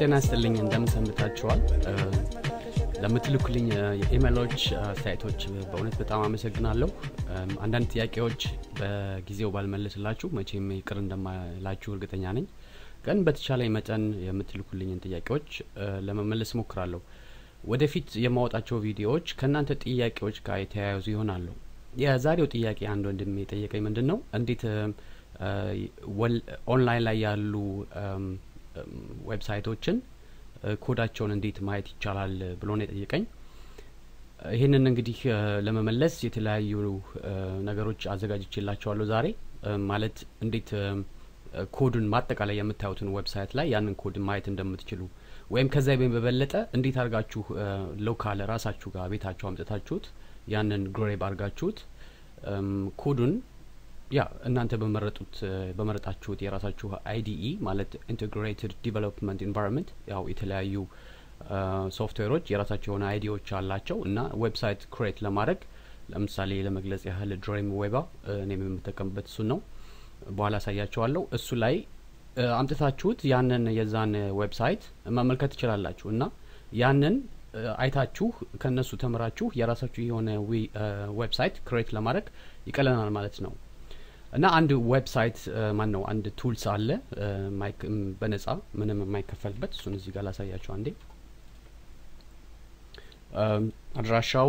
ጤና ይስጥልኝ እንደምን ሰንብታችኋል ለምትልኩልኝ የኢሜሎች ሳይቶች በእውነት በጣም አመሰግናለሁ አንዳንድ ጥያቄዎች በጊዜው ባልመለስላችሁ መቼም ይቅር እንደማላችሁ እርግጠኛ ነኝ ግን በተቻለኝ መጠን የምትልኩልኝን ጥያቄዎች ለመመለስ ሞክራለሁ ወደፊት የማወጣቸው ቪዲዮዎች ከናንተ ጥያቄዎች ጋር የተያያዙ ይሆናሉ የዛሬው ጥያቄ አንድ ወንድም የጠየቀኝ ምንድነው እንዴት ኦንላይን ላይ ያሉ ዌብሳይቶችን ኮዳቸውን እንዴት ማየት ይቻላል ብሎ ነው የጠየቀኝ ይሄንን እንግዲህ ለመመለስ የተለያዩ ነገሮች አዘጋጅቼላችኋለሁ ዛሬ ማለት እንዴት ኮዱን ማጠቃለያ የምታዩትን ዌብሳይት ላይ ያንን ኮድ ማየት እንደምትችሉ ወይም ከዛ በበለጠ እንዴት አርጋችሁ ሎካል ራሳችሁ ጋር ቤታችሁ አምጥታችሁት ያንን ግሬብ አርጋችሁት ኮዱን ያ እናንተ በመረጣችሁት የራሳችሁ IDE ማለት ኢንተግሬትድ ዲቨሎፕመንት ኢንቫይሮንመንት ያው የተለያዩ ሶፍትዌሮች የራሳቸው የሆነ አይዲዎች አላቸው እና ዌብሳይት ክሬት ለማድረግ ለምሳሌ ለመግለጽ ያህል ድሪም ዌባ እኔም የምጠቀምበት እሱ ነው በኋላ ሳያችኋለሁ እሱ ላይ አምጥታችሁት ያንን የዛን ዌብሳይት መመልከት ትችላላችሁ እና ያንን አይታችሁ ከነሱ ተመራችሁ የራሳችሁ የሆነ ዌብሳይት ክሬት ለማድረግ ይቀለናል ማለት ነው እና አንድ ዌብሳይት ማን ነው አንድ ቱልስ አለ በነፃ ምንም የማይከፈልበት እሱን እዚህ ጋር ላሳያችሁ አንዴ አድራሻው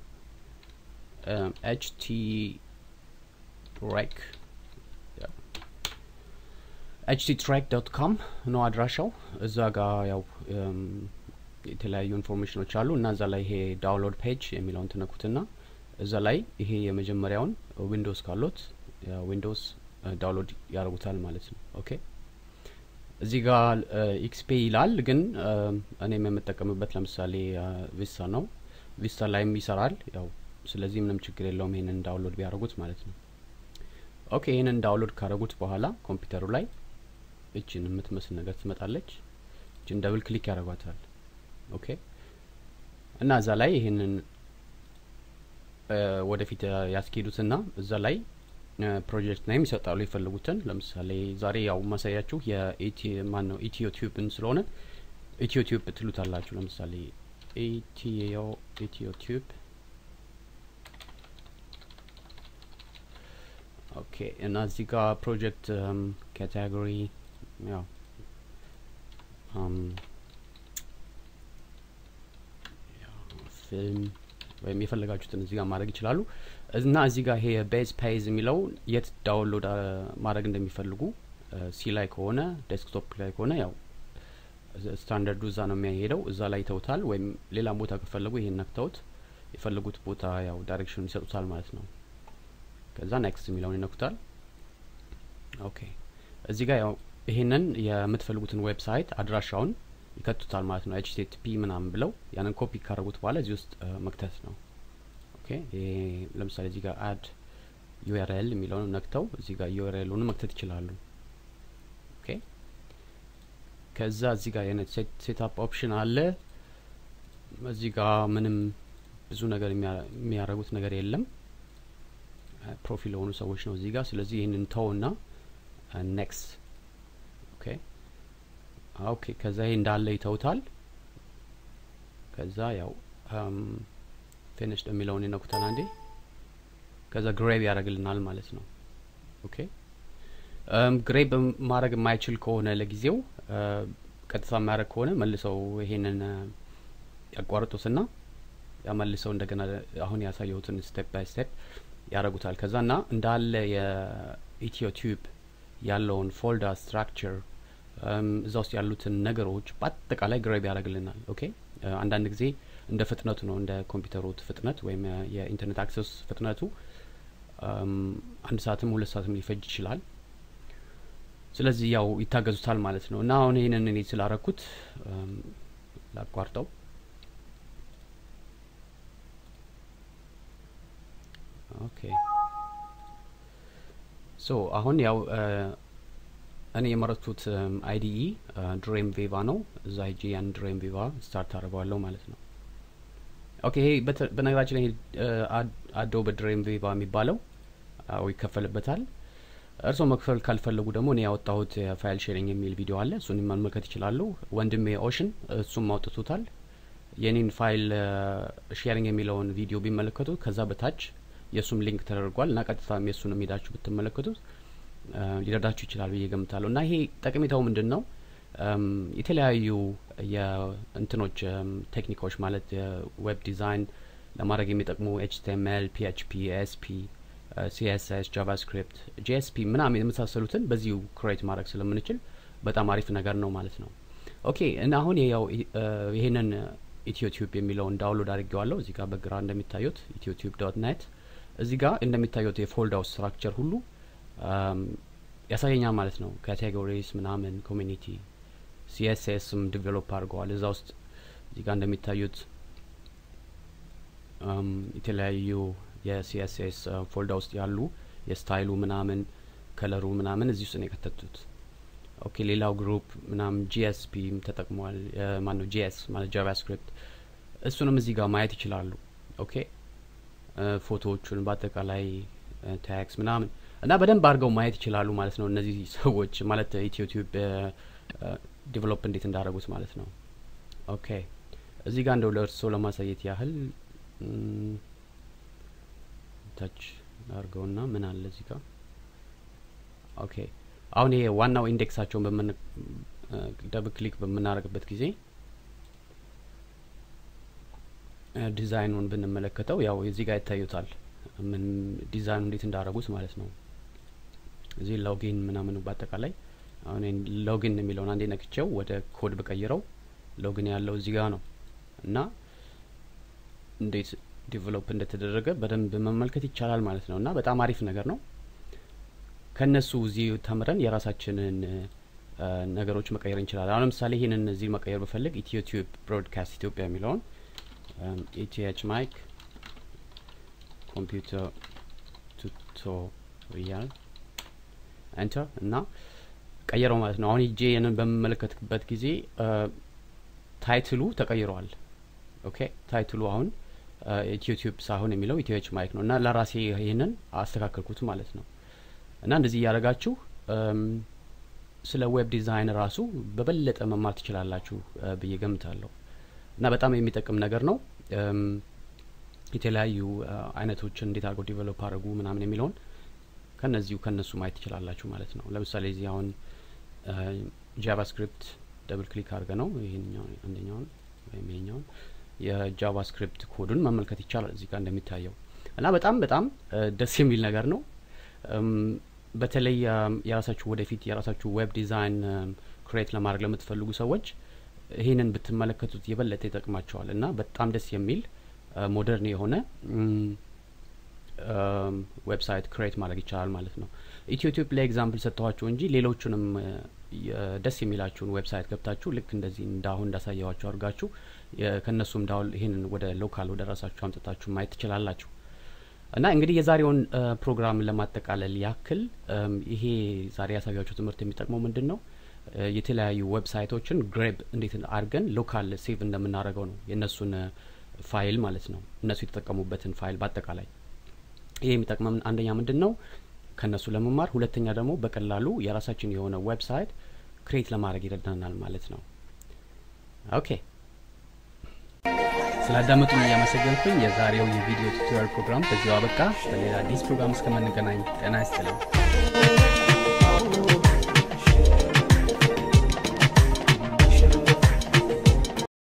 httrack.com ነው አድራሻው እዛ ጋር ያው የተለያዩ ኢንፎርሜሽኖች አሉ እና እዛ ላይ ይሄ ዳውንሎድ ፔጅ የሚለውን ተነኩትና እዛ ላይ ይሄ የመጀመሪያውን ዊንዶውስ ካሎት ዊንዶውስ ዳውንሎድ ያደርጉታል ማለት ነው ኦኬ እዚህ ጋር XP ይላል ግን እኔም የምጠቀምበት ለምሳሌ ቪስታ ነው ቪስታ ላይም ይሰራል ያው ስለዚህ ምንም ችግር የለውም ይሄንን ዳውንሎድ ቢያደርጉት ማለት ነው ኦኬ ይሄንን ዳውንሎድ ካደረጉት በኋላ ኮምፒውተሩ ላይ እቺን የምትመስል ነገር ትመጣለች እቺን ደብል ክሊክ ያደርጓታል ኦኬ እና እዛ ላይ ይሄንን ወደፊት ያስኬዱትና እዛ ላይ ፕሮጀክት ኔም ይሰጣሉ ይፈልጉትን ለምሳሌ ዛሬ ያው ማሳያችሁ ኢትዮቲዩብን ስለሆነ ኢትዮቲዩብ ትሉታላችሁ ለምሳሌ ኢትዮቲዩብ ኦኬ እና እዚህ ጋር ፕሮጀክት ካቴጎሪ ያው ፊልም ወይም የፈለጋችሁትን እዚህ ጋር ማድረግ ይችላሉ እና እዚህ ጋር ይሄ ቤዝ ፔጅ የሚለው የት ዳውንሎድ ማድረግ እንደሚፈልጉ ሲ ላይ ከሆነ ዴስክቶፕ ላይ ከሆነ ያው ስታንዳርዱ እዛ ነው የሚሄደው እዛ ላይ ተውታል ወይም ሌላ ቦታ ከፈለጉ ይሄን ነክተውት የፈለጉት ቦታ ያው ዳይሬክሽን ይሰጡታል ማለት ነው ከዛ ኔክስት የሚለውን ይነኩታል ኦኬ እዚህ ጋር ያው ይሄንን የምትፈልጉትን ዌብሳይት አድራሻውን ይከቱታል ማለት ነው http ምናምን ብለው ያንን ኮፒ ካደረጉት በኋላ እዚህ ውስጥ መክተት ነው ኦኬ ለምሳሌ እዚህ ጋር add URL የሚለውን ነክተው እዚህ ጋር URL-ውን መክተት ይችላሉ ኦኬ ከዛ እዚህ ጋር የኔ ሴትአፕ ኦፕሽን አለ እዚህ ጋር ምንም ብዙ ነገር የሚያደርጉት ነገር የለም ፕሮፋይል ሆኑ ሰዎች ነው እዚህ ጋር ስለዚህ ይሄንን ተውና ኔክስት ኦኬ ከዛ ይሄ እንዳለ ይተውታል ከዛ ያው ፊኒሽድ የሚለውን ይነኩታል አንዴ ከዛ ግሬብ ያደርግልናል ማለት ነው ኦኬ ግሬብ ማድረግ የማይችል ከሆነ ለጊዜው ቀጥታ ማድረግ ከሆነ መልሰው ይሄንን ያቋርጡትና ያመልሰው እንደገና አሁን ያሳየሁትን ስቴፕ ባይ ስቴፕ ያደርጉታል ከዛና እንዳለ የኢትዮቲዩብ ያለውን ፎልደር ስትራክቸር እዛ ውስጥ ያሉትን ነገሮች በአጠቃላይ ግሬብ ያደርግልናል ኦኬ አንዳንድ ጊዜ እንደ ፍጥነቱ ነው እንደ ኮምፒውተሩ ፍጥነት ወይም የኢንተርኔት አክሰስ ፍጥነቱ አንድ ሰዓትም 2 ሰዓትም ሊፈጅ ይችላል ስለዚህ ያው ይታገዙታል ማለት ነው እና አሁን ይሄንን እኔ ስላረኩት ላቋርጠው ኦኬ ሶ አሁን ያው እኔ የመረጥኩት IDE ድሪም ቬቫ ነው እዛ ሄጄ ያን ድሪም ቬቫ ስታርት አደርገዋለሁ ማለት ነው ኦኬ በነገራችን ላይ አዶቤ ድሪም ቬቫ የሚባለው ይከፈልበታል እርሶ መክፈል ካልፈለጉ ደግሞ እኔ ያወጣሁት ፋይል ሼሪንግ የሚል ቪዲዮ አለ እሱን መመልከት ይችላሉ ወንድሜ ኦሽን እሱም አውጥቶታል የኔን ፋይል ሼሪንግ የሚለውን ቪዲዮ ቢመለከቱ ከዛ በታች የሱም ሊንክ ተደርጓልና ቀጥታም የሱንም ሄዳችሁ ብትመለከቱት ሊረዳችሁ ይችላል ብዬ ገምታለሁ እና ይሄ ጠቀሜታው ምንድነው የተለያዩ የእንትኖች ቴክኒኮች ማለት ዌብ ዲዛይን ለማድረግ የሚጠቅሙ HTML PHP ASP CSS JavaScript JSP ምናምን የመሳሰሉትን በዚሁ ክሬት ማድረግ ስለምንችል በጣም አሪፍ ነገር ነው ማለት ነው ኦኬ እና አሁን ያው ይሄንን ኢትዮቲዩብ የሚለውን ዳውንሎድ አድርጌዋለሁ እዚህ ጋር በግራ እንደሚታዩት ethioTube.net እዚህ ጋር እንደሚታዩት የፎልደር ስትራክቸር ሁሉ ያሳየኛል ማለት ነው ካቴጎሪስ ምናምን ኮሚኒቲ CSSም ዲቨሎፕ አድርገዋል እዛ ውስጥ እዚህ ጋር እንደሚታዩት የተለያዩ የCSS ፎልደር ውስጥ ያሉ የስታይሉ ምናምን ከለሩ ምናምን እዚህ ውስጥ ነው የከተቱት ኦኬ ሌላው ግሩፕ ምናምን GSP ተጠቅሟል ማነው JS ማለት JavaScript እሱንም እዚህ ጋር ማየት ይችላሉ ኦኬ ፎቶዎቹን በአጠቃላይ ታግስ ምናምን እና በደንብ አድርገው ማየት ይችላሉ ማለት ነው እነዚህ ሰዎች ማለት ኢትዮቲዩብ ዲቨሎፕ እንዴት እንዳደረጉት ማለት ነው ኦኬ እዚህ ጋር እንደው ለእርሶ ለማሳየት ያህል ታች አድርገውና ምን አለ እዚህ ጋር ኦኬ አሁን ይሄ ዋናው ኢንዴክሳቸውን በመን ደብል ክሊክ በመናረግበት ጊዜ ዲዛይኑን ብንመለከተው ያው እዚህ ጋር ይታዩታል ምን ዲዛይኑ እንዴት እንዳደረጉት ማለት ነው እዚህ ሎጊን ምናምን በአጠቃላይ አሁን ሎጊን የሚለውን አንዴ ነክቼው ወደ ኮድ በቀይረው ሎጊን ያለው እዚህ ጋር ነው እና እንዴት ዲቨሎፕ እንደተደረገ በደንብ መመልከት ይቻላል ማለት ነው እና በጣም አሪፍ ነገር ነው ከነሱ እዚህ ተምረን የራሳችንን ነገሮች መቀየር እንችላለን አሁን ለምሳሌ ይሄንን እዚህ መቀየር በፈልግ ኢትዮቲዩብ ብሮድካስት ኢትዮጵያ የሚለውን ETH mic computer tutorial enter እና ቀየረው ማለት ነው አሁን ይሄንን በመመለከትበት ጊዜ ታይትሉ ተቀይሯል ኦኬ ታይትሉ አሁን ኢትዮቲዩብ ሳይሆን የሚለው ETH mic ነው እና ለራሴ ይሄንን አስተካክልኩት ማለት ነው እና እንደዚህ ያረጋችሁ ስለ ዌብ ዲዛይን ራሱ በበለጠ መማር ትችላላችሁ ብዬ ገምታለሁ እና በጣም የሚጠቅም ነገር ነው የተለያዩ አይነቶችን እንዴት አድርገው ዲቨሎፕ አድርጉ ምናምን የሚለውን ከነሱ ማየት ትችላላችሁ ማለት ነው ለምሳሌ እዚህ አሁን JavaScript ደብል ክሊክ አድርገ ነው ይሄኛው አንደኛውን ወይም ይሄኛውን የJavaScript ኮዱን መመልከት ይቻላል እዚህ ጋር እንደሚታየው እና በጣም ደስ የሚል ነገር ነው በተለይ የራሳችሁ ወደፊት የራሳችሁ ዌብ ዲዛይን ክሬት ለማድረግ ለምትፈልጉ ሰዎች ይሄንን ብትመለከቱት የበለጠ ይጠቅማቸዋል እና በጣም ደስ የሚል ሞደርን የሆነ ዌብሳይት ክሬት ማድረግ ይቻላል ማለት ነው ኢትዮቲዩብ ላይ ኤግዛምፕል ሰጥተዋችሁ እንጂ ሌሎቹንም ደስ የሚላችሁን ዌብሳይት ገብታችሁ ልክ እንደዚህ እንዳሁን እንዳሳያችሁ አድርጋችሁ ከነሱም ዳውል ይሄንን ወደ ሎካል ወደ ራሳችሁ አምጥታችሁ ማየት ትችላላችሁ እና እንግዲህ የዛሬውን ፕሮግራም ለማጠቃለል ያክል ይሄ ዛሬ ያሳያችሁ ትምህርት የሚጠቅመው ምንድነው የተለያዩ ዌብሳይቶችን ግሬብ እንዴት አድርገን ሎካል ሴቭ እንደምናደርገው ነው የነሱን ፋይል ማለት ነው እነሱ የተጠቀሙበትን ፋይል በአጠቃላይ ይሄ የሚጠቅመን አንደኛ ምንድነው ከነሱ ለመማር ሁለተኛ ደግሞ በቀላሉ የራሳችን የሆነ ዌብሳይት ክሬት ለማድረግ ይረዳናል ማለት ነው ኦኬ ስላዳመጡኝ ያመሰግናለሁ የዛሬው የቪዲዮ ቱቶሪያል ፕሮግራም በዚሁ አበቃ በሌላ አዲስ ፕሮግራም እስከምንገናኝ ጤና ይስጥልኝ